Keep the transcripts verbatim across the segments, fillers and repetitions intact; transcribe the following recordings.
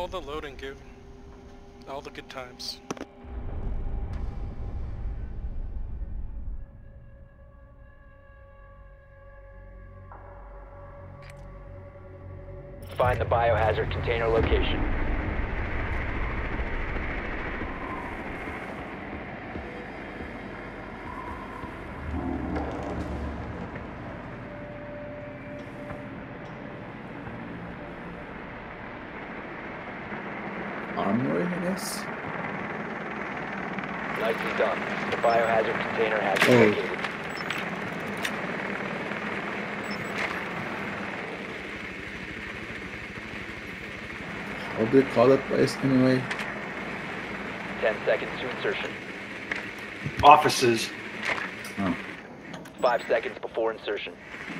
the loading goo. All the good times. Find the biohazard container location. Armory, I guess. Nicely done. The biohazard container has been Oh. located. What do you call that place anyway? Ten seconds to insertion. Offices. Oh. Five seconds before insertion.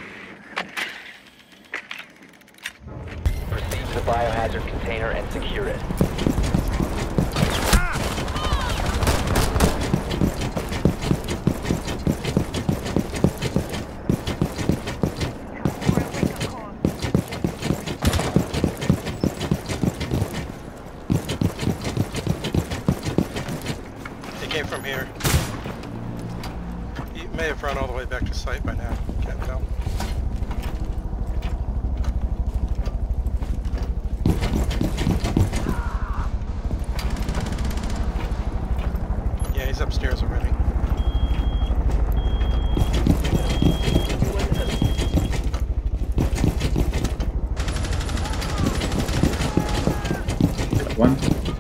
Proceed to the biohazard container and secure it. Came from here. He may have run all the way back to site by now. Can't tell. Yeah, he's upstairs already. One.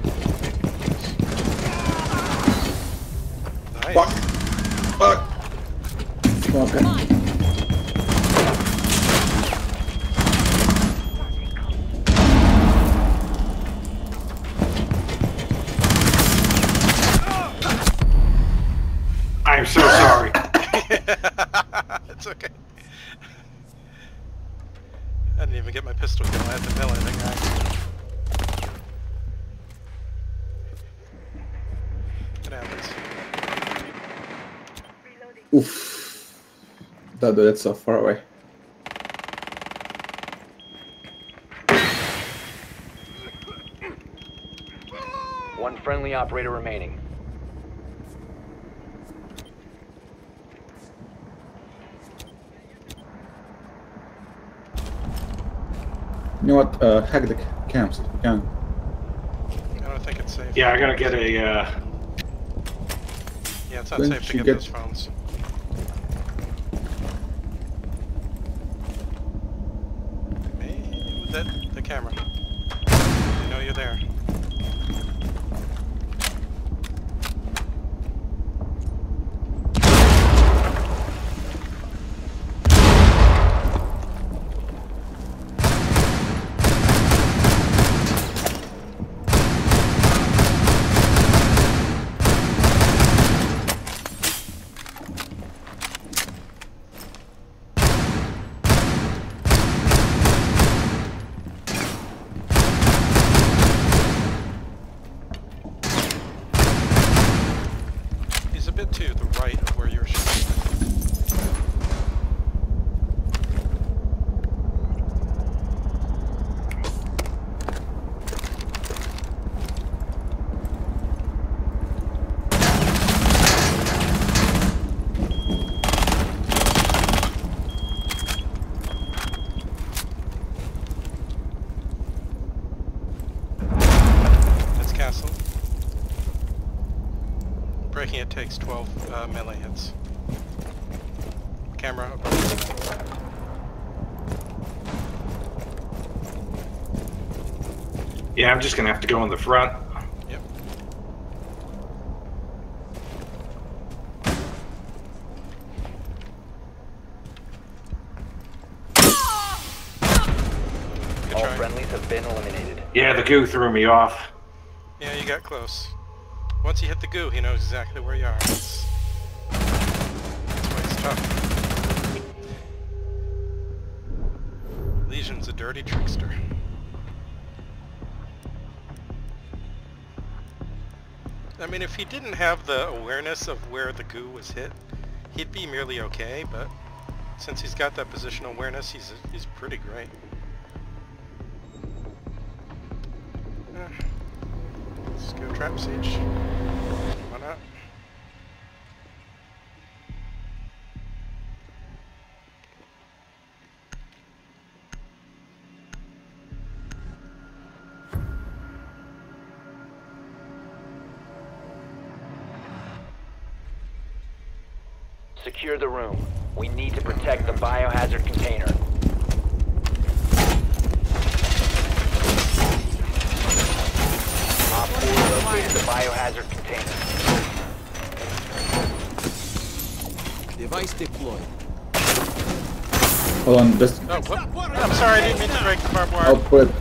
Nice. Fuck! Fuck! Smoking. I'm so sorry. It's okay. I didn't even get my pistol going. I had to mill anything right. It happens. Oof. That that's so far away. One friendly operator remaining. You know what? Uh, hack the camps if you can. I don't think it's safe. Yeah, I gotta get a. Uh... Yeah, it's not When safe to you get, get- those phones. Hey, that the camera. I know you're there. He's a bit to the right of where you're shooting. That's castle. Breaking it takes twelve uh, melee hits. Camera. Yeah, I'm just gonna have to go in the front. Yep. Good All try. friendlies have been eliminated. Yeah, the goo threw me off. Yeah, you got close. Once you hit the goo, he knows exactly where you are. That's, that's why it's tough. Legion's a dirty trickster. I mean, if he didn't have the awareness of where the goo was hit, he'd be merely okay, but since he's got that positional awareness, he's he's pretty great. Uh, let's go trap siege. Why not? Secure the room. We need to protect the biohazard container. Op four located the biohazard container. Device deployed. Hold on, just Oh, whoop. I'm sorry, I didn't mean to break the barbed wire. I'll put.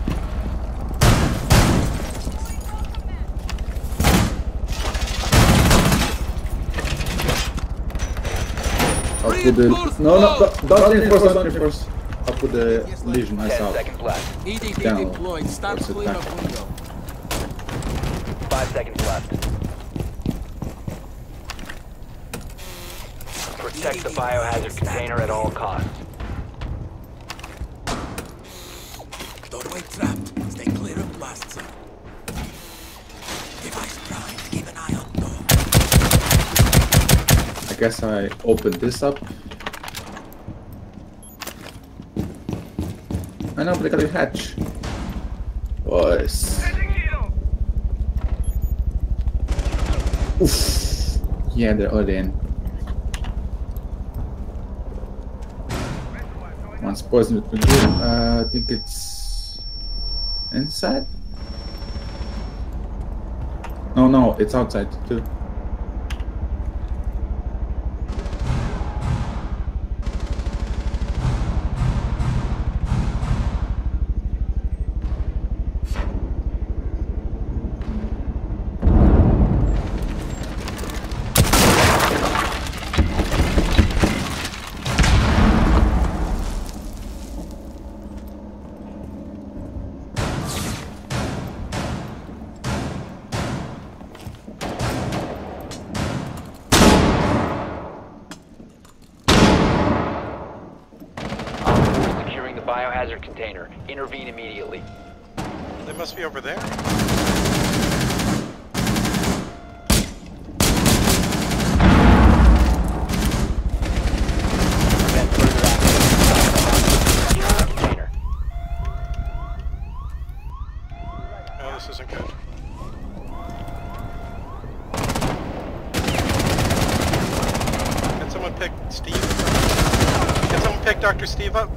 I'll put the no no don't, don't reinforce, don't reinforce. I'll put the Legion eyes Ten out. seconds left. E D D Down. deployed. Start That's clear attack. of window. Five seconds left. Protect the biohazard container at all costs. Doorway trapped. Stay clear of blast zone. Device primed. Keep an eye on door. I guess I opened this up. I know, but I got a hatch. Boys. Oof. Yeah, they're all in. One's poisoned with the room. Uh, I think it's inside. No, no, it's outside too. Securing the biohazard container. Intervene immediately. They must be over there. Prevent further access to the container. Oh, this isn't good. Can someone pick Steve? Can someone pick Doctor Steve up?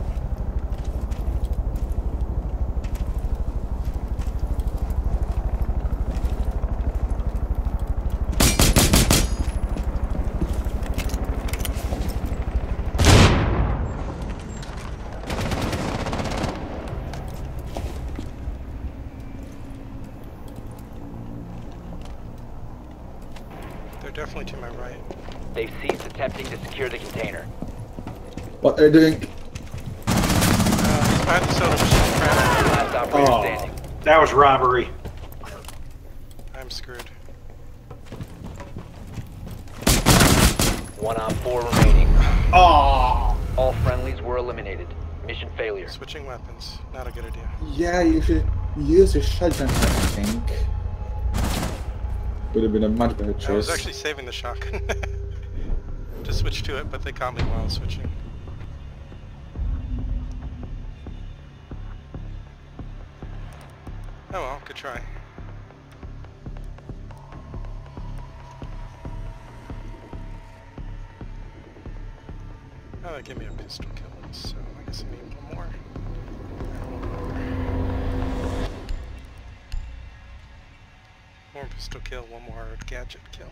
They're definitely to my right. They've ceased attempting to secure the container. What are they doing? Uh, he's behind the soda machine. Crap. Last operator Oh, standing. that was robbery. I'm screwed. One on four remaining. Oh, All friendlies were eliminated. Mission failure. Switching weapons. Not a good idea. Yeah, you should use your shotgun, I think. Would have been a much better choice. I was actually saving the shotgun to switch to it, but they caught me while switching. Oh well, good try. Oh, they gave me a pistol kill, so I guess I need one more. One pistol kill, one more gadget kill.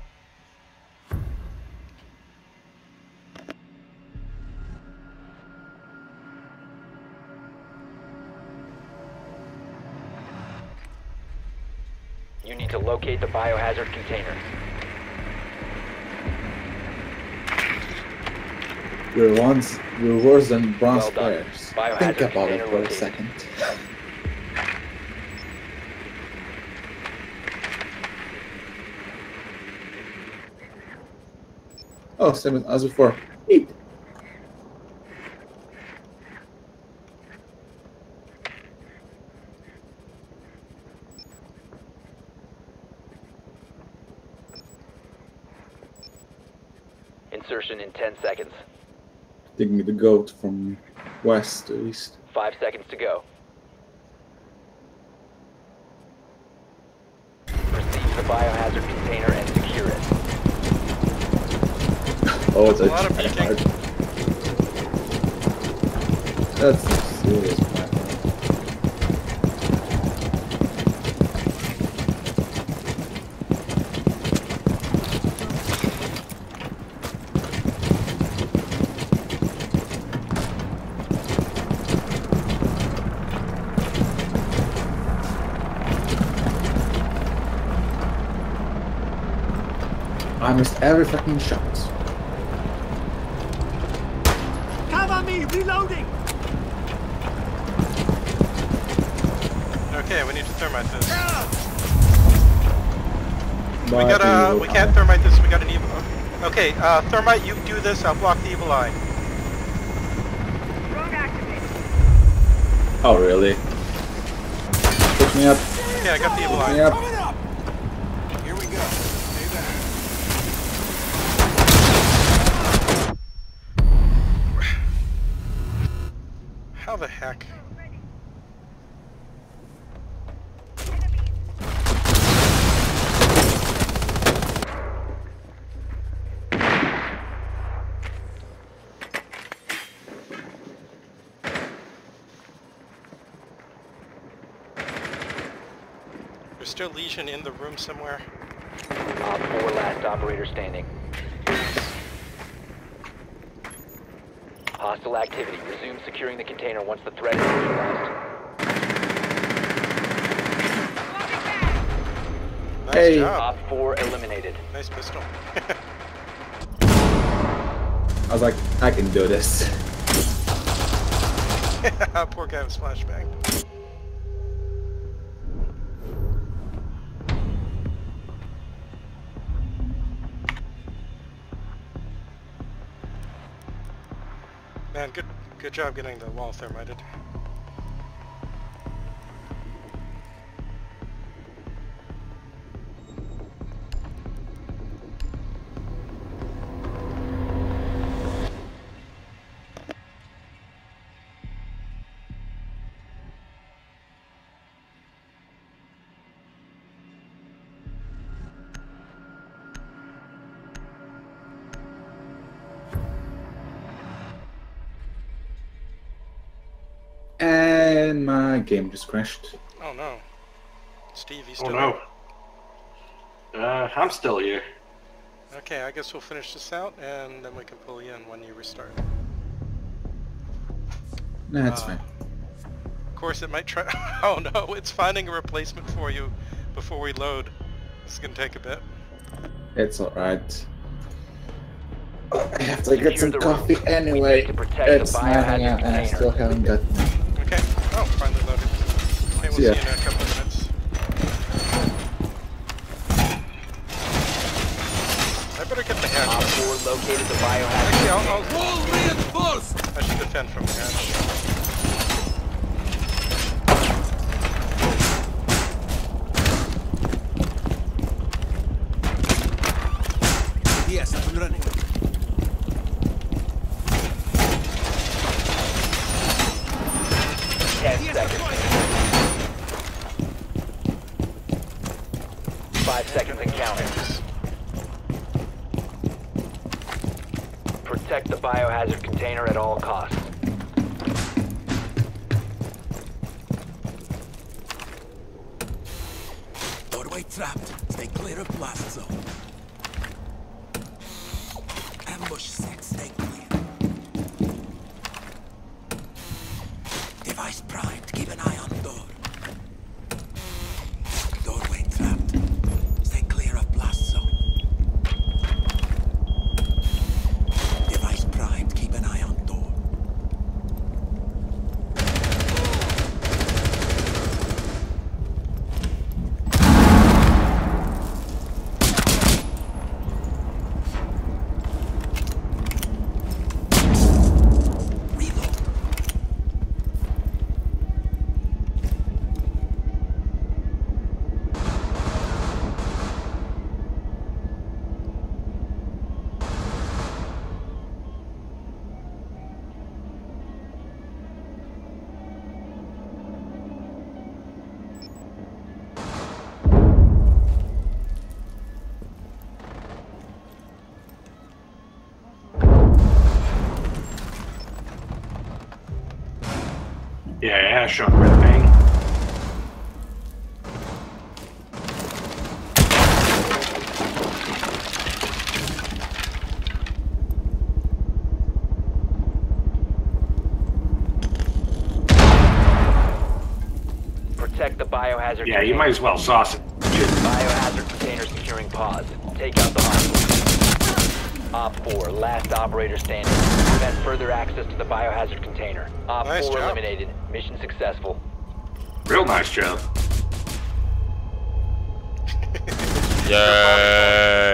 You need to locate the biohazard container. We're once we're worse than bronze Well done. players. Biohazard Think about it container for a located. second. Oh, same as before. Eat. insertion in ten seconds. Taking me the goat from west to east. Five seconds to go. Proceed to the biohazard container and secure it. Oh, it's a lot of peeking. That's serious, man. I missed every fucking shot. Cover me, reloading. Okay, we need to thermite this. But We gotta, evil we can't eye. thermite this, we got an evil. Okay, uh, thermite, you do this, I'll block the evil eye. Oh, really? Push me up. Okay, I got the evil Push me eye. up. Coming up. Here we go. Stay back. How the heck? There's still Legion in the room somewhere. Op four last operator standing. Hostile activity. Resume securing the container once the threat is neutralized. Nice Hey. job. Op four eliminated. Nice pistol. I was like, I can do this. Poor guy was flashbang. Man, good good job getting the wall thermited. And my game just crashed. Oh no. Steve, he's Oh still no. Uh, I'm still here. there. Okay, I guess we'll finish this out and then we can pull you in when you restart. Nah, that's Uh, fine. Of course it might try oh no, it's finding a replacement for you before we load. This is gonna take a bit. It's alright. I have to get Secure some the coffee room. anyway. We need to protect the It's nine biohazard a m and I container. still haven't got. Okay. Oh, finally loaded. Okay, we'll see See you ya. in a couple of minutes. I better get the Op hatch. four located the biohazard Actually, I'll, I'll, Wall reinforced. I should defend from the hatch. Yes, up and running. ten seconds. Five seconds and counting. Protect the biohazard container at all costs. Doorway trapped. Stay clear of blast zone. Ambush set. Stay clear. Device primed. Keep an eye on door. Doorway trapped. Stay clear of blast zone. Device primed. Keep an eye on door. Yeah, yeah, shot red bang. Protect the biohazard Yeah, you container. might as well sauce it. Biohazard container securing pods. Take out the hostage. Op four, last operator standing. Prevent further access to the biohazard container. Op Nice four job. eliminated. Mission successful. Real nice job. Yeah.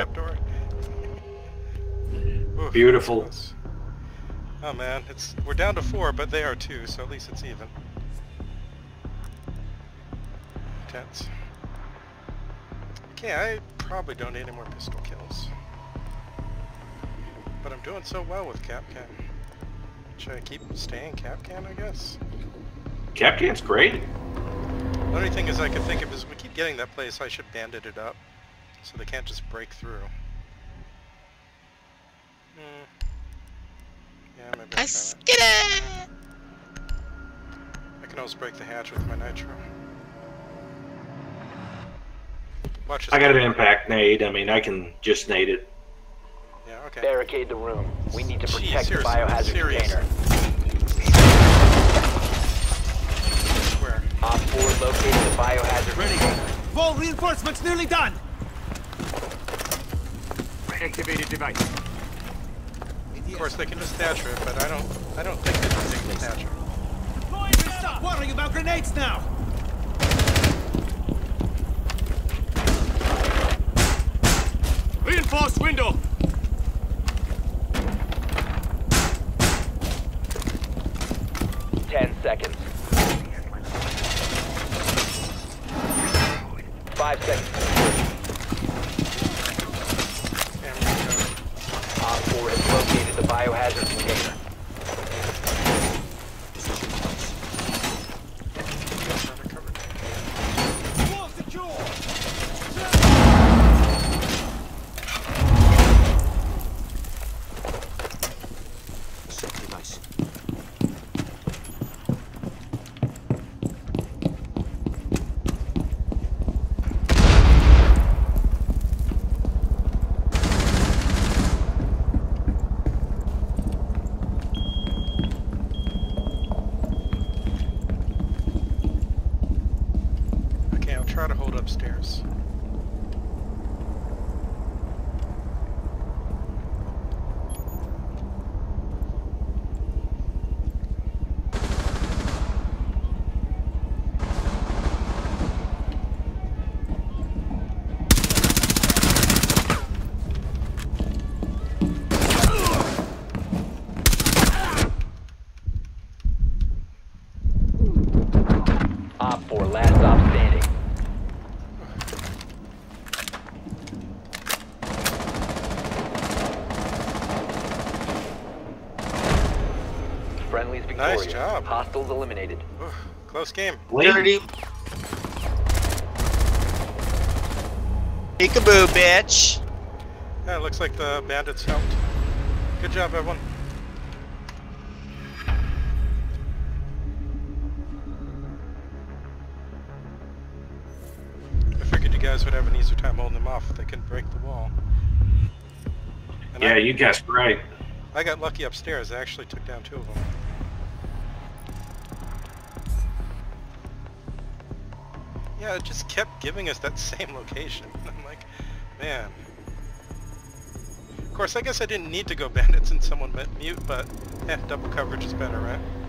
Oof. Beautiful. Oh man, it's we're down to four, but they are two, so at least it's even. Tense. Okay, I probably don't need any more pistol kills. But I'm doing so well with Capcan. Should I keep staying Capcan, I guess? Capcan's great. The only thing is I can think of is we keep getting that place, I should bandit it up. So they can't just break through. Hmm. Yeah, maybe I'll try Let's that. get it! I can always break the hatch with my nitro. Watch this. I got an impact nade. I mean, I can just nade it. Yeah, okay. Barricade the room. We need to Jeez, protect the seriously, biohazard serious. container. Where? Op four located the biohazard Ready. container. Full reinforcements nearly done. Activated device. Of course, they can just thatch it, but I don't. I don't think they can take the thatcher. Stop worrying about grenades now. Reinforced window. Ten seconds. Five seconds. And we go. Op four has located the biohazard container. Wall secure. Set device. Okay, I'll try to hold upstairs. Op four, last stop standing. Friendly's victorious. Nice job. Hostiles eliminated. Oof, close game. Dirty. Peekaboo, bitch. Yeah, it looks like the bandits helped. Good job, everyone. I figured you guys would have an easier time holding them off if they couldn't break the wall. And Yeah, I, you guessed right. I got lucky upstairs. I actually took down two of them. Yeah, it just kept giving us that same location. I'm like, man. Of course, I guess I didn't need to go bandits and someone went mute, but eh, double coverage is better, right?